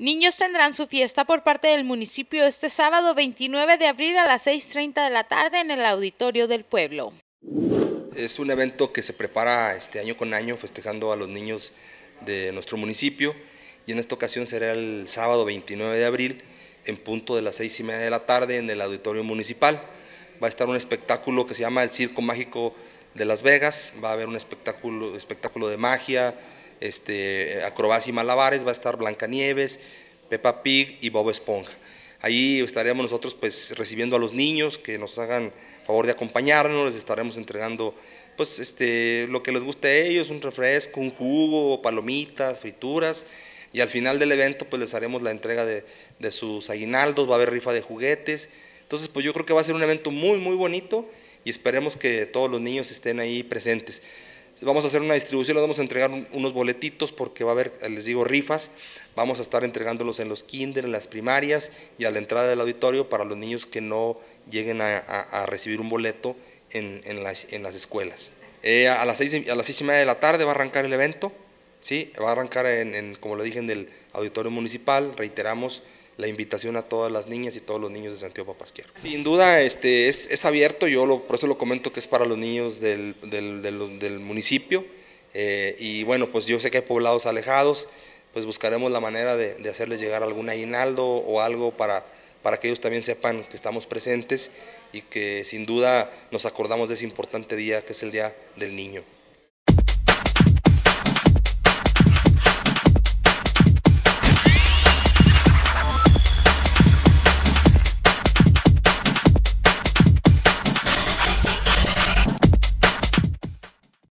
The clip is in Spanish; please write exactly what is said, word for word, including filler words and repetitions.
Niños tendrán su fiesta por parte del municipio este sábado veintinueve de abril a las seis treinta de la tarde en el auditorio del pueblo. Es un evento que se prepara este año con año festejando a los niños de nuestro municipio, y en esta ocasión será el sábado veintinueve de abril en punto de las seis y media de la tarde en el auditorio municipal. Va a estar un espectáculo que se llama el Circo Mágico de Las Vegas, va a haber un espectáculo, espectáculo de magia, este, acrobacia y malabares, va a estar Blancanieves, Peppa Pig y Bob Esponja. Ahí estaremos nosotros pues recibiendo a los niños que nos hagan favor de acompañarnos, les estaremos entregando pues este lo que les guste a ellos, un refresco, un jugo, palomitas, frituras, y al final del evento pues les haremos la entrega de, de sus aguinaldos, va a haber rifa de juguetes. Entonces pues yo creo que va a ser un evento muy muy bonito y esperemos que todos los niños estén ahí presentes. Vamos a hacer una distribución, les vamos a entregar unos boletitos porque va a haber, les digo, rifas. Vamos a estar entregándolos en los kinder, en las primarias y a la entrada del auditorio para los niños que no lleguen a, a, a recibir un boleto en, en, las, en las escuelas. Eh, a, las seis, a las seis y media de la tarde va a arrancar el evento, ¿sí? Va a arrancar, en, en, como lo dije, en el auditorio municipal. Reiteramos la invitación a todas las niñas y todos los niños de Santiago Papasquiaro. Sin duda este, es, es abierto, yo lo, por eso lo comento que es para los niños del, del, del, del municipio, eh, y bueno, pues yo sé que hay poblados alejados, pues buscaremos la manera de, de hacerles llegar algún aguinaldo o algo para, para que ellos también sepan que estamos presentes y que sin duda nos acordamos de ese importante día que es el Día del Niño.